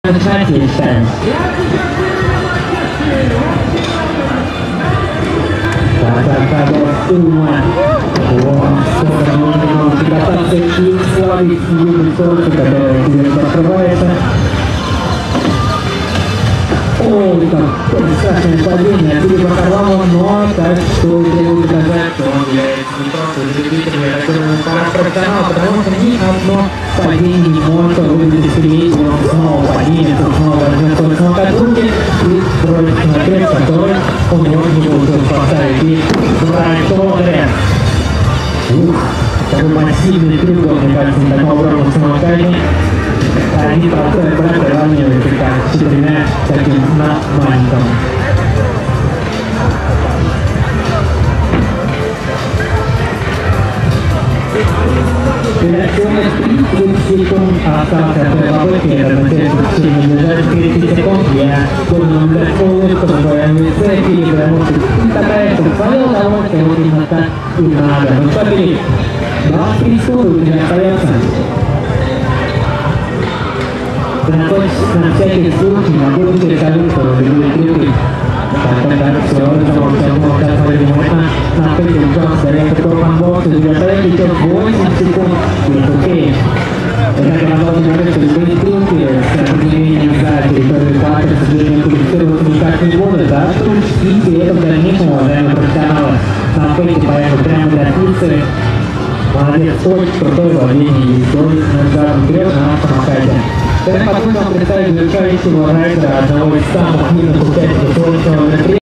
начинать, я считаю. Так, думаю. Сколько нужно приготовиться и славить юную солнце, которая тебе открывается. Ой, как страшное падение, перебраковало, но так что делаю доказать, что он является не просто любителем, я так думаю, профессионал, потому что ни одно падение не может выглядеть впереди, он снова поднимется, снова возьмет свой самокат в руки и бросит на крест, который он не получил поставить. И траектория. Такой массивный трюк, мне кажется, на таком огромном самокате. Они простой бренд сравниваются как с четырьмя таким маленьким. Переоценка 30 секунд остался от этой попытки, это означает, что в течение ближайших 30 секунд я должен наблюдать улыбку на своем лице, потому что ты стараешься в свое удовольствие, вот именно так и надо. Ну что, Филипп, 23 секунды у тебя остается. Ты находишься на всякий случай, на будущее салют, что любые трюки. Так, все, можно накрыть Джонс, дает такой фанбокс, и завершает еще 8 секунд. И окей. Это продолжит говорить, что любые трюки с определением за территорию парка, к сожалению, квалифицироваться никак не будут, да? И при этом в дальнейшем, уважаемые профессионалы, на фейке поехал прямо до пиццы. Молодец, очень крутое владение ездой на ударном вперед на самокате. Теперь позвольте вам представить завершающего райдера одного из самых мирных участников солнечного мероприятия.